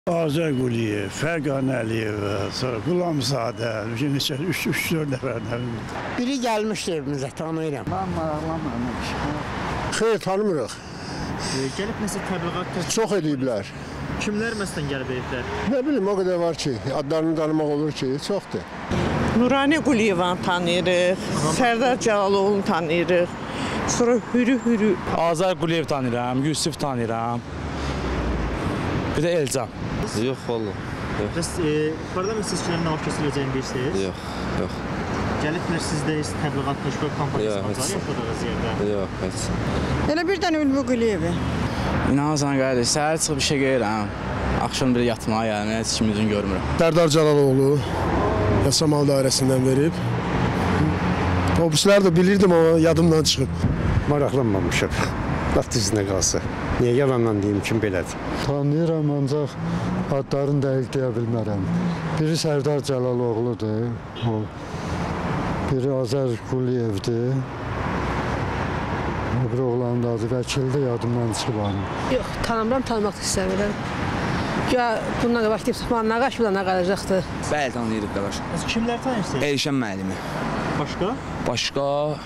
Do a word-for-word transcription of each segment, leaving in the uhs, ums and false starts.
Azər Quliyev, Fərqan Əliyev, sonra Qulamzadə, üç dörd nəfərdən. Biri gəlmişdir evimizə, tanıyıram. Mən maraqlanmıram. Xeyr, tanımırıq. Gəlib nəsə təbliğat təşkil Çox ediblər. Kimlər məsələn gəlib ediblər? Nə bilim, o qədər var ki, adlarını tanımaq olur ki, çoxdur. Nurani Quliyevanı tanıyırıq, Sərdar Cəlaloğlu'nu tanıyırıq, sonra Hürü Hürü. Azər Quliyev tanıyıram, Yusuf tanıyıram, bir də Elcan. Yox, valla. Bəs e, parlament seçkilərinin nə vaxt keçiriləcəyini bilirsiniz? Yox, yox. Gəliblər sizdə təbliğat təşkil kampaniyası var yaşadığınız yerdə? Yox, heç. Elə bir dənə Ülvi Quliyevi. İnanırsan qardaş, səhər çıxıb işə gəlirəm, axşam bir yatmağa gəlirəm, heç kim üzünü görmürəm. Sərdar Cəlaloğlu Yasamal dairəsindən verib. Obrisləri də bilirdim ama yadımdan çıxıb. Maraqlanmamışam. Laf dizinə qalsa. Niyə yalandan deyim, kim belədir? Tanıyıram, ancaq adlarını dəqiq deyə bilmərəm. Biri Sərdar Cəlaloğludur, o. Biri Azər Quliyevdir. O bir oğlanın adı vəkildir, yadımdan çıxıb hanım. Yox, tanımıram, tanımaq da istəmirəm. Ya bundan qabaq deyib, nə qaş bilə nə qalacaqdır. Bəli, tanıyırıq qardaş. Kimlər tanıyırsınız? Elşən müəllimi. Başqa? Başqa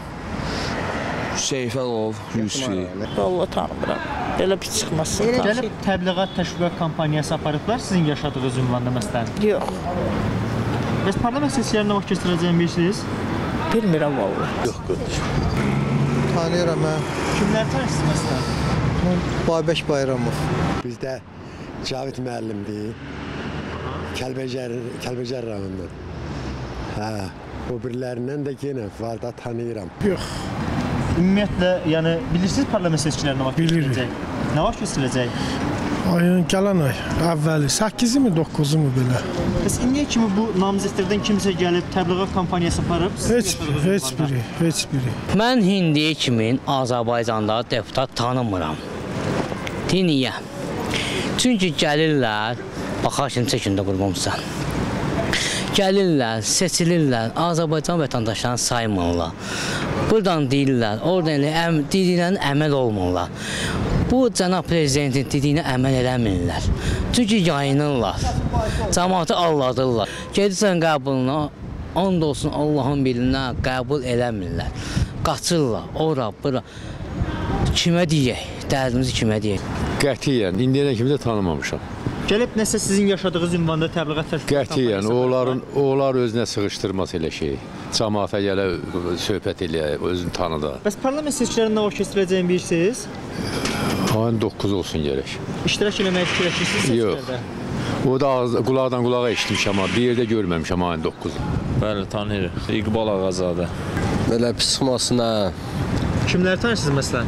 Seyfəlov, Yusuf. Vallahi tanımıram. Belə bir çıxmasın. Gəlib təbliğat təşkil kampaniyası aparıblar sizin yaşadığınız ünvanda məsələn? Yox. Bəs parlament seçkilərinin nə vaxt keçiriləcəyini bilirsiniz? Bilmirəm vallahi. Yox, qardaş. Tanıyıram mən. Kimlər tanıyırsınız məsələn? Babək Bayramov. Bizdə Cavid müəllimdir. Kəlbəcər, Kəlbəcər rayonundan. Hə, o birilərindən də yenə var da tanıyıram. Yox. Ümumiyyətlə, yəni bilirsiniz parlament seçkiləri nə vaxt keçiriləcək? Nə vaxt keçiriləcək? Ayın gələn ay, əvvəli səkkizi mi, doqquzu mu belə? Bəs indiyə kimi bu namizədlərdən kimsə gəlib təbliğat kampaniyası aparıb? Heç, heç biri, heç biri. Mən indiyə kimi Azərbaycanda deputat tanımıram. Niyə? Çünki gəlirlər, baxar şimdi çəkində qurmamsan. Gəlirlər, seçilirlər, Azərbaycan vətəndaşlarını saymırlar. Buradan deyirlər, oradan elə əm, dediyinə əməl olmurlar. Bu, cənab prezidentin dediyinə əməl eləmirlər. Çünki yayınırlar, cəmaatı alladırlar. Gedirsən qəbuluna, and olsun Allahın bilinə qəbul eləmirlər. Qaçırlar, ora, bura. Kimə deyək, dərdimizi kimə deyək? Qətiyyən, indiyənə kimi də tanımamışam. Gəlib nəsə sizin yaşadığınız ünvanda təbliğat təşkil Qətiyyən, onların, onlar özünə sığışdırmaz elə şey. Cəmaata gələ söhbət eləyə, özünü tanıda. Bəs parlament seçkilərinin nə vaxt keçiriləcəyini bilirsiniz? Ayın doqquz olsun gərək. İştirak eləmək fikirləşirsiniz seçkilərdə? Yox. O da qulaqdan qulağa eşitmişəm, amma bir yerdə görməmişəm ayın doqquzu. Bəli, tanıyırıq. İqbal Ağazadə. Belə pis çıxmasına. Kimləri tanıyırsınız məsələn?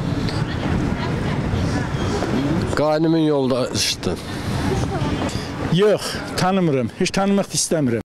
Qaynımın yoldaşıdır. Yox, tanımıram, heç tanımaq da istəmirəm.